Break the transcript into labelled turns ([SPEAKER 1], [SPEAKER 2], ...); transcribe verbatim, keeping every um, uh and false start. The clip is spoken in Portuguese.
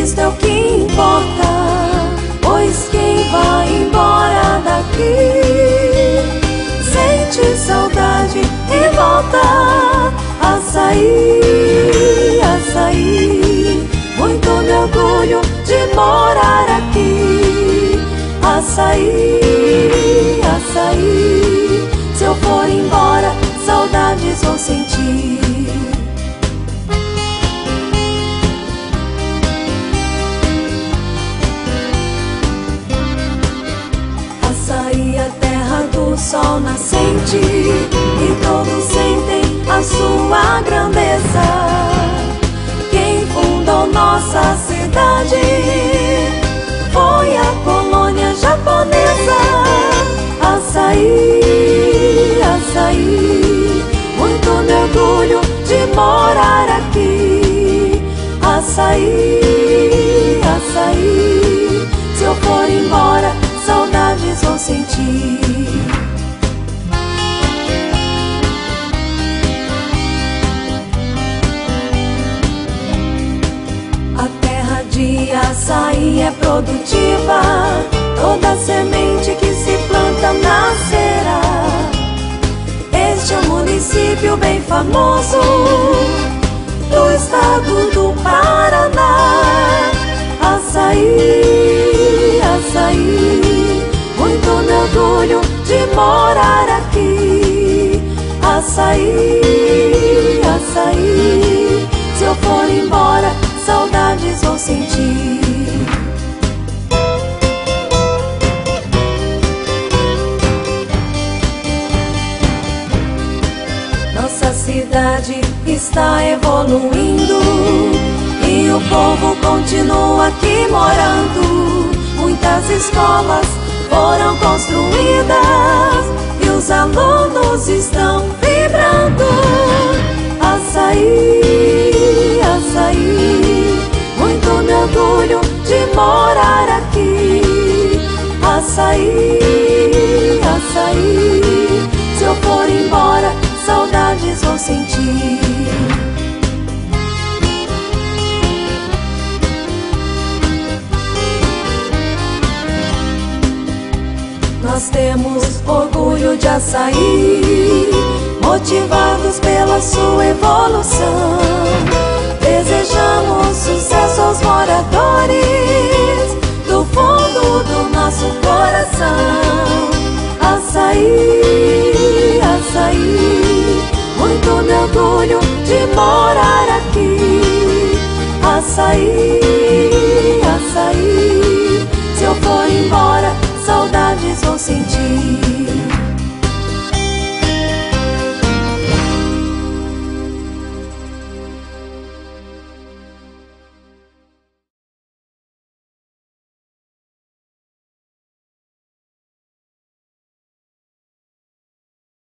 [SPEAKER 1] Isto é o que importa, pois quem vai embora daqui sente saudade e volta a sair, a sair. Muito me orgulho de morar aqui, a sair, a sair. Se eu for embora, saudades vou sentir. Açaí, a terra do sol nascente, e todos sentem a sua grandeza. Quem fundou nossa cidade foi a colônia japonesa. Açaí, Açaí, muito me orgulho de morar aqui. Açaí, Açaí, se eu for embora, saudades vou sentir. A terra de Açaí é produtiva, toda semente que se planta nascerá. Este é um município bem famoso do estado do Paraná. Açaí, Açaí, muito me orgulho de morar aqui. Açaí, Açaí, se eu for embora, saudades vou sentir. Nossa cidade está evoluindo e o povo continua aqui morando. Muitas escolas foram construídas e os alunos estão vibrando. Açaí, Açaí, muito me orgulho de morar aqui. Açaí, Açaí, se eu for embora, saudades vou sentir. Nós temos orgulho de Açaí, motivados pela sua evolução. Desejamos sucesso aos moradores do fundo do nosso coração. Açaí, Açaí, muito me orgulho de morar aqui. Açaí, Açaí, se eu for embora,